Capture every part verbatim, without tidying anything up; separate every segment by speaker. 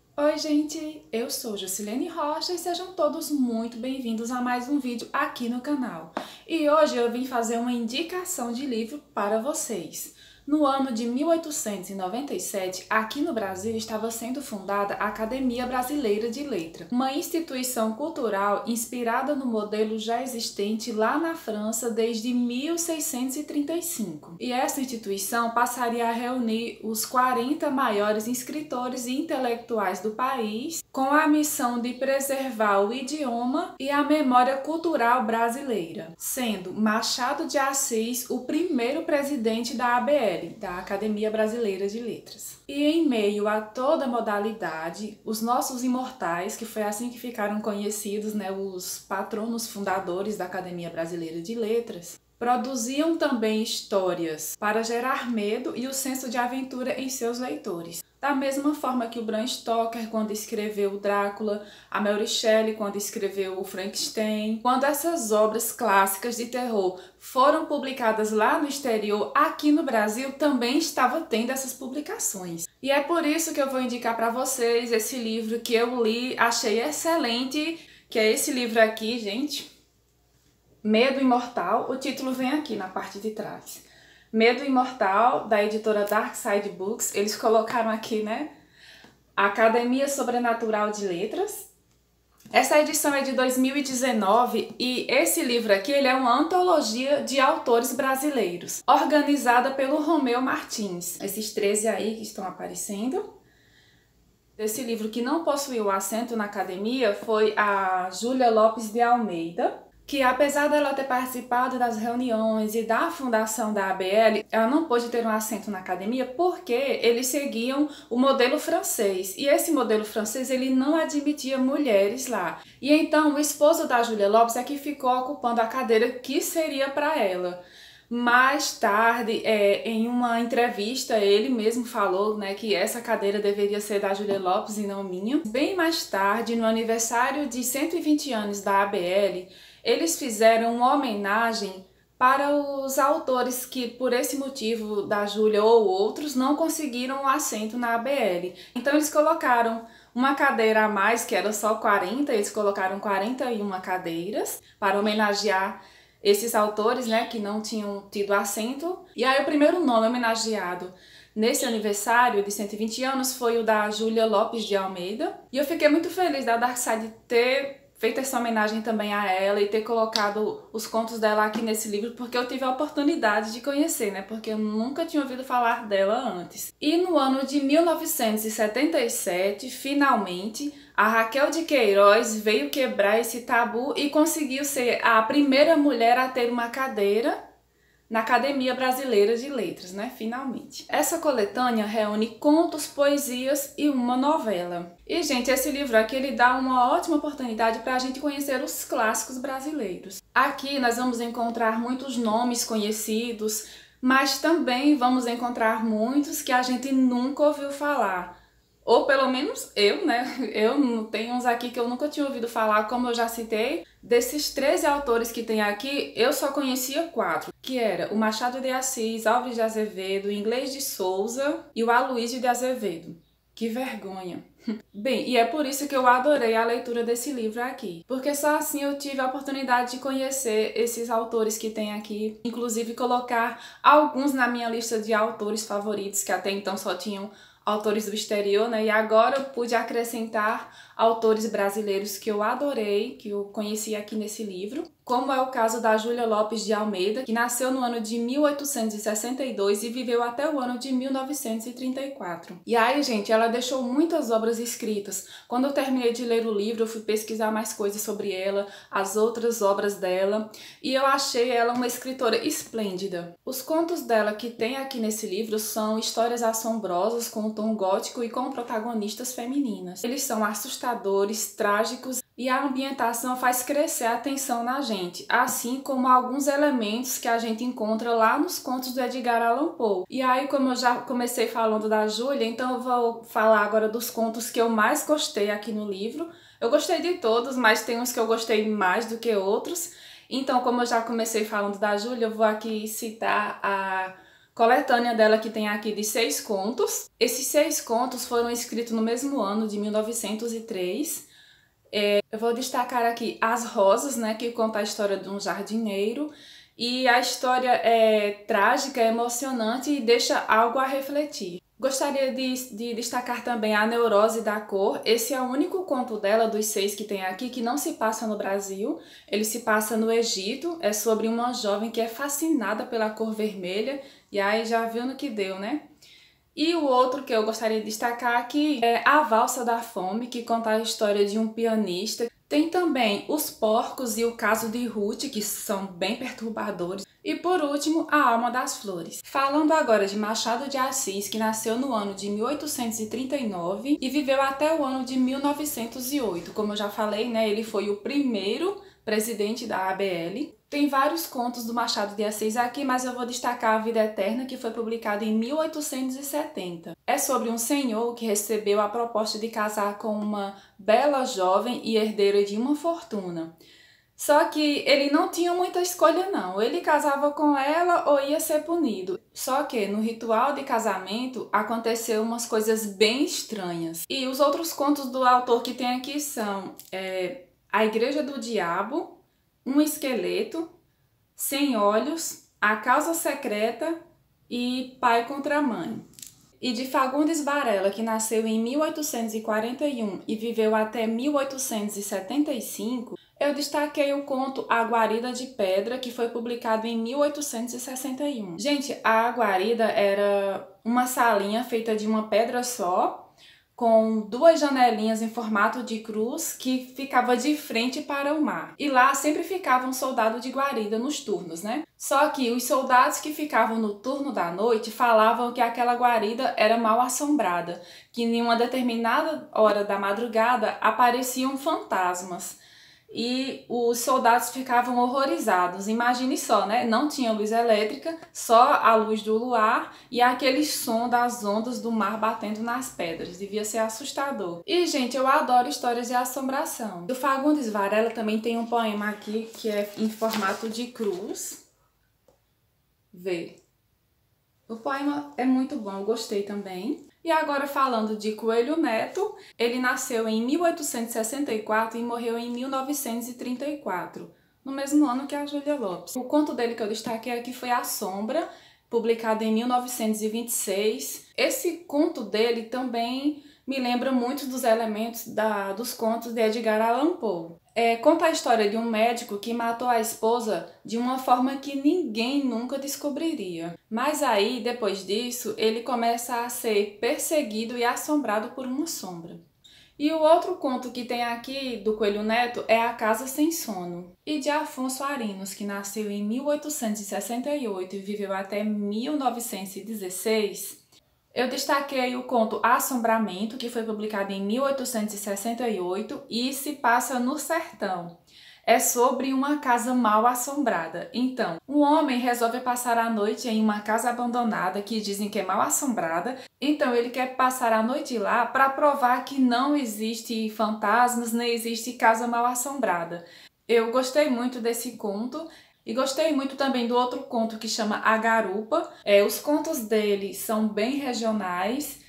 Speaker 1: Oi gente, eu sou Jusilene Rocha e sejam todos muito bem-vindos a mais um vídeo aqui no canal. E hoje eu vim fazer uma indicação de livro para vocês. No ano de mil oitocentos e noventa e sete, aqui no Brasil estava sendo fundada a Academia Brasileira de Letras, uma instituição cultural inspirada no modelo já existente lá na França desde mil seiscentos e trinta e cinco. E essa instituição passaria a reunir os quarenta maiores escritores e intelectuais do país, com a missão de preservar o idioma e a memória cultural brasileira, sendo Machado de Assis o primeiro presidente da A B L, da Academia Brasileira de Letras. E em meio a toda modalidade, os nossos imortais, que foi assim que ficaram conhecidos, né, os patronos fundadores da Academia Brasileira de Letras, produziam também histórias para gerar medo e o senso de aventura em seus leitores. Da mesma forma que o Bram Stoker quando escreveu o Drácula, a Mary Shelley quando escreveu o Frankenstein. Quando essas obras clássicas de terror foram publicadas lá no exterior, aqui no Brasil também estava tendo essas publicações. E é por isso que eu vou indicar para vocês esse livro que eu li, achei excelente, que é esse livro aqui, gente. Medo Imortal, o título vem aqui na parte de trás. Medo Imortal, da editora Dark Side Books. Eles colocaram aqui, né, Academia Sobrenatural de Letras. Essa edição é de dois mil e dezenove e esse livro aqui ele é uma antologia de autores brasileiros, organizada pelo Romeu Martins. Esses treze aí que estão aparecendo. Esse livro que não possuiu assento na academia foi a Júlia Lopes de Almeida, que apesar dela ter participado das reuniões e da fundação da A B L, ela não pôde ter um assento na academia porque eles seguiam o modelo francês. E esse modelo francês ele não admitia mulheres lá. E então o esposo da Júlia Lopes é que ficou ocupando a cadeira que seria para ela. Mais tarde, é, em uma entrevista, ele mesmo falou, né, que essa cadeira deveria ser da Júlia Lopes e não minha. Bem mais tarde, no aniversário de cento e vinte anos da A B L, eles fizeram uma homenagem para os autores que, por esse motivo da Júlia ou outros, não conseguiram um assento na A B L. Então eles colocaram uma cadeira a mais, que era só quarenta, eles colocaram quarenta e uma cadeiras para homenagear esses autores, né, que não tinham tido assento. E aí o primeiro nome homenageado nesse aniversário de cento e vinte anos foi o da Júlia Lopes de Almeida. E eu fiquei muito feliz da Dark Side ter feito essa homenagem também a ela e ter colocado os contos dela aqui nesse livro, porque eu tive a oportunidade de conhecer, né? Porque eu nunca tinha ouvido falar dela antes. E no ano de mil novecentos e setenta e sete, finalmente, a Raquel de Queiroz veio quebrar esse tabu e conseguiu ser a primeira mulher a ter uma cadeira na Academia Brasileira de Letras, né? Finalmente. Essa coletânea reúne contos, poesias e uma novela. E, gente, esse livro aqui ele dá uma ótima oportunidade para a gente conhecer os clássicos brasileiros. Aqui nós vamos encontrar muitos nomes conhecidos, mas também vamos encontrar muitos que a gente nunca ouviu falar. Ou pelo menos eu, né? Eu tenho uns aqui que eu nunca tinha ouvido falar, como eu já citei. Desses treze autores que tem aqui, eu só conhecia quatro, que era o Machado de Assis, Alves de Azevedo, o Inglês de Souza e o Aloísio de Azevedo. Que vergonha! Bem, e é por isso que eu adorei a leitura desse livro aqui, porque só assim eu tive a oportunidade de conhecer esses autores que tem aqui, inclusive colocar alguns na minha lista de autores favoritos, que até então só tinham autores do exterior, né? E agora eu pude acrescentar autores brasileiros que eu adorei, que eu conheci aqui nesse livro, como é o caso da Júlia Lopes de Almeida, que nasceu no ano de mil oitocentos e sessenta e dois e viveu até o ano de mil novecentos e trinta e quatro. E aí, gente, ela deixou muitas obras escritas. Quando eu terminei de ler o livro, eu fui pesquisar mais coisas sobre ela, as outras obras dela, e eu achei ela uma escritora esplêndida. Os contos dela que tem aqui nesse livro são histórias assombrosas, com um tom gótico e com protagonistas femininas. Eles são assustadores, trágicos, e a ambientação faz crescer a atenção na gente, assim como alguns elementos que a gente encontra lá nos contos do Edgar Allan Poe. E aí, como eu já comecei falando da Júlia, então eu vou falar agora dos contos que eu mais gostei aqui no livro. Eu gostei de todos, mas tem uns que eu gostei mais do que outros. Então, como eu já comecei falando da Júlia, eu vou aqui citar a Coletânea dela que tem aqui de seis contos. Esses seis contos foram escritos no mesmo ano, de mil novecentos e três. É, eu vou destacar aqui As Rosas, né, que conta a história de um jardineiro. E a história é trágica, é emocionante e deixa algo a refletir. Gostaria de, de destacar também A Neurose da Cor. Esse é o único conto dela, dos seis que tem aqui, que não se passa no Brasil. Ele se passa no Egito. É sobre uma jovem que é fascinada pela cor vermelha. E aí já viu no que deu, né? E o outro que eu gostaria de destacar aqui é A Valsa da Fome, que conta a história de um pianista. Tem também Os Porcos e O Caso de Ruth, que são bem perturbadores. E por último, A Alma das Flores. Falando agora de Machado de Assis, que nasceu no ano de mil oitocentos e trinta e nove e viveu até o ano de mil novecentos e oito. Como eu já falei, né, ele foi o primeiro presidente da A B L. Tem vários contos do Machado de Assis aqui, mas eu vou destacar A Vida Eterna, que foi publicado em mil oitocentos e setenta. É sobre um senhor que recebeu a proposta de casar com uma bela jovem e herdeira de uma fortuna. Só que ele não tinha muita escolha não, ele casava com ela ou ia ser punido. Só que no ritual de casamento aconteceu umas coisas bem estranhas. E os outros contos do autor que tem aqui são é, A Igreja do Diabo, Um Esqueleto, Sem Olhos, A Causa Secreta e Pai contra Mãe. E de Fagundes Varela, que nasceu em mil oitocentos e quarenta e um e viveu até mil oitocentos e setenta e cinco, eu destaquei o conto A Guarida de Pedra, que foi publicado em mil oitocentos e sessenta e um. Gente, a guarida era uma salinha feita de uma pedra só, com duas janelinhas em formato de cruz que ficava de frente para o mar. E lá sempre ficava um soldado de guarida nos turnos, né? Só que os soldados que ficavam no turno da noite falavam que aquela guarida era mal assombrada, que em uma determinada hora da madrugada apareciam fantasmas. E os soldados ficavam horrorizados. Imagine só, né? Não tinha luz elétrica, só a luz do luar e aquele som das ondas do mar batendo nas pedras. Devia ser assustador. E, gente, eu adoro histórias de assombração. O Fagundes Varela também tem um poema aqui que é em formato de cruz. Vê. O poema é muito bom, eu gostei também. E agora falando de Coelho Neto, ele nasceu em mil oitocentos e sessenta e quatro e morreu em mil novecentos e trinta e quatro, no mesmo ano que a Júlia Lopes. O conto dele que eu destaquei aqui foi A Sombra, publicado em mil novecentos e vinte e seis. Esse conto dele também me lembra muito dos elementos da, dos contos de Edgar Allan Poe. É, conta a história de um médico que matou a esposa de uma forma que ninguém nunca descobriria. Mas aí, depois disso, ele começa a ser perseguido e assombrado por uma sombra. E o outro conto que tem aqui do Coelho Neto é A Casa Sem Sono, e de Afonso Arinos, que nasceu em mil oitocentos e sessenta e oito e viveu até mil novecentos e dezesseis. Eu destaquei o conto Assombramento, que foi publicado em mil oitocentos e sessenta e oito e se passa no sertão. É sobre uma casa mal assombrada. Então, um homem resolve passar a noite em uma casa abandonada que dizem que é mal assombrada. Então, ele quer passar a noite lá para provar que não existe fantasmas, nem existe casa mal assombrada. Eu gostei muito desse conto. E gostei muito também do outro conto que chama A Garupa. É, os contos dele são bem regionais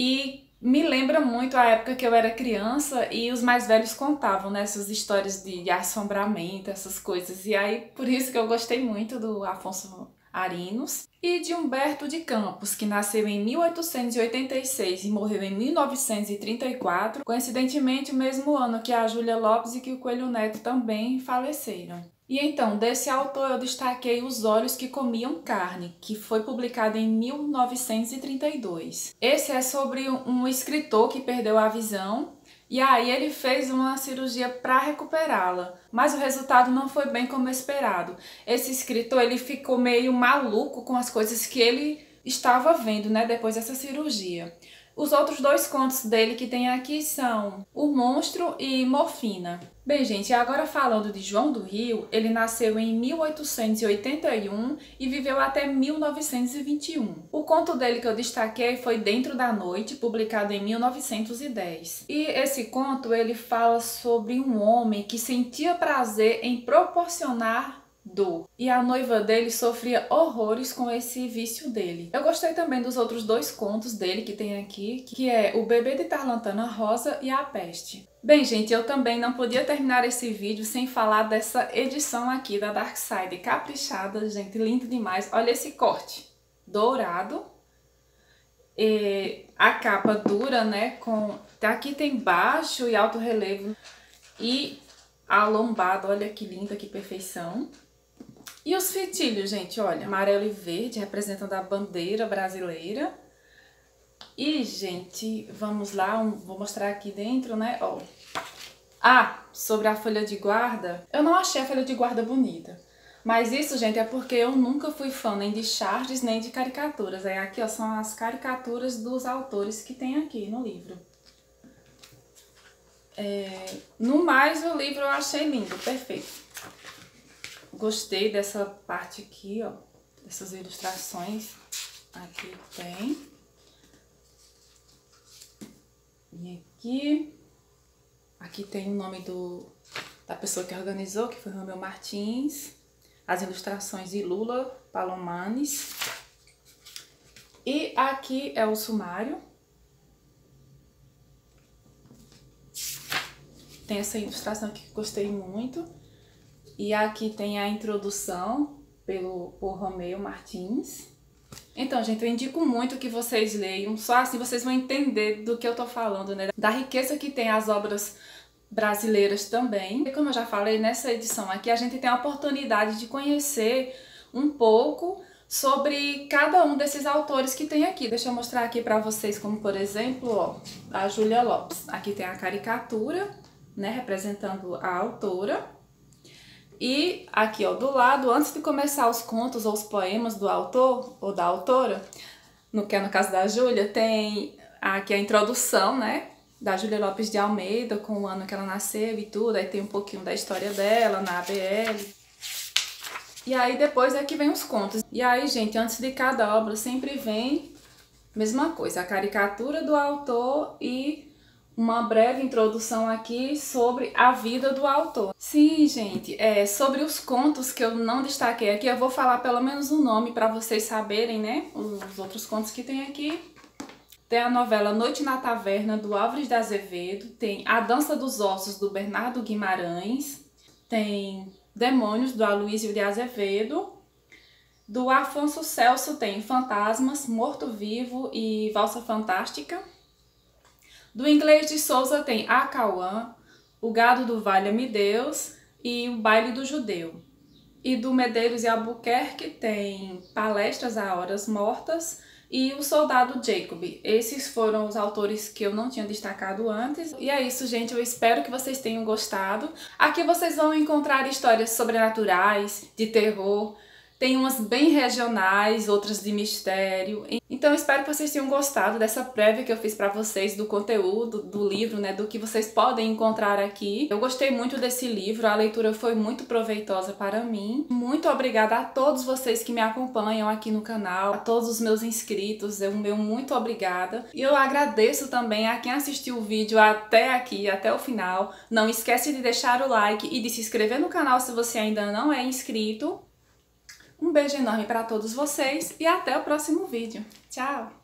Speaker 1: e me lembra muito a época que eu era criança e os mais velhos contavam, né, essas histórias de, de assombramento, essas coisas. E aí, por isso que eu gostei muito do Afonso Arinos. E de Humberto de Campos, que nasceu em mil oitocentos e oitenta e seis e morreu em mil novecentos e trinta e quatro, coincidentemente o mesmo ano que a Júlia Lopes e que o Coelho Neto também faleceram. E então, desse autor eu destaquei Os Olhos que Comiam Carne, que foi publicado em mil novecentos e trinta e dois. Esse é sobre um escritor que perdeu a visão e aí ele fez uma cirurgia para recuperá-la, mas o resultado não foi bem como esperado. Esse escritor ele ficou meio maluco com as coisas que ele estava vendo, né, depois dessa cirurgia. Os outros dois contos dele que tem aqui são O Monstro e Morfina. Bem, gente, agora falando de João do Rio, ele nasceu em mil oitocentos e oitenta e um e viveu até mil novecentos e vinte e um. O conto dele que eu destaquei foi Dentro da Noite, publicado em mil novecentos e dez. E esse conto ele fala sobre um homem que sentia prazer em proporcionar dor. E a noiva dele sofria horrores com esse vício dele. Eu gostei também dos outros dois contos dele que tem aqui, que é O Bebê de Tarlantana Rosa e A Peste. Bem, gente, eu também não podia terminar esse vídeo sem falar dessa edição aqui da Darkside. Caprichada, gente, lindo demais. Olha esse corte dourado. E a capa dura, né? Com... Aqui tem baixo e alto relevo. E a lombada, olha que linda, que perfeição. E os fitilhos, gente, olha, amarelo e verde, representando a bandeira brasileira. E, gente, vamos lá, um, vou mostrar aqui dentro, né, ó. Ah, sobre a folha de guarda, eu não achei a folha de guarda bonita. Mas isso, gente, é porque eu nunca fui fã nem de charges, nem de caricaturas. Aí aqui, ó, são as caricaturas dos autores que tem aqui no livro. É, no mais, o livro eu achei lindo, perfeito. Gostei dessa parte aqui, ó, dessas ilustrações. Aqui tem. E aqui, aqui tem o nome do, da pessoa que organizou, que foi Romeu Martins. As ilustrações de Lula Palomanes. E aqui é o sumário. Tem essa ilustração aqui que gostei muito. E aqui tem a introdução pelo, por Romeu Martins. Então, gente, eu indico muito que vocês leiam. Só assim vocês vão entender do que eu tô falando, né? Da riqueza que tem as obras brasileiras também. E como eu já falei, nessa edição aqui a gente tem a oportunidade de conhecer um pouco sobre cada um desses autores que tem aqui. Deixa eu mostrar aqui pra vocês, como por exemplo, ó, a Júlia Lopes. Aqui tem a caricatura, né, representando a autora. E aqui, ó, do lado, antes de começar os contos ou os poemas do autor ou da autora, no que é no caso da Júlia, tem aqui a introdução, né, da Júlia Lopes de Almeida, com o ano que ela nasceu e tudo. Aí tem um pouquinho da história dela na A B L. E aí depois é que vem os contos. E aí, gente, antes de cada obra sempre vem a mesma coisa, a caricatura do autor e uma breve introdução aqui sobre a vida do autor. Sim, gente, é, sobre os contos que eu não destaquei aqui, eu vou falar pelo menos o nome para vocês saberem, né, os outros contos que tem aqui. Tem a novela Noite na Taverna, do Álvares de Azevedo. Tem A Dança dos Ossos, do Bernardo Guimarães. Tem Demônios, do Aloysio de Azevedo. Do Afonso Celso tem Fantasmas, Morto-Vivo e Valsa Fantástica. Do Inglês de Souza tem Acauã, O Gado do Valha-me Deus e O Baile do Judeu. E do Medeiros e Albuquerque tem Palestras a Horas Mortas e O Soldado Jacob. Esses foram os autores que eu não tinha destacado antes. E é isso, gente. Eu espero que vocês tenham gostado. Aqui vocês vão encontrar histórias sobrenaturais, de terror. Tem umas bem regionais, outras de mistério. Então, espero que vocês tenham gostado dessa prévia que eu fiz pra vocês do conteúdo do livro, né? Do que vocês podem encontrar aqui. Eu gostei muito desse livro, a leitura foi muito proveitosa para mim. Muito obrigada a todos vocês que me acompanham aqui no canal, a todos os meus inscritos, eu meu muito obrigada. E eu agradeço também a quem assistiu o vídeo até aqui, até o final. Não esquece de deixar o like e de se inscrever no canal se você ainda não é inscrito. Um beijo enorme para todos vocês e até o próximo vídeo. Tchau!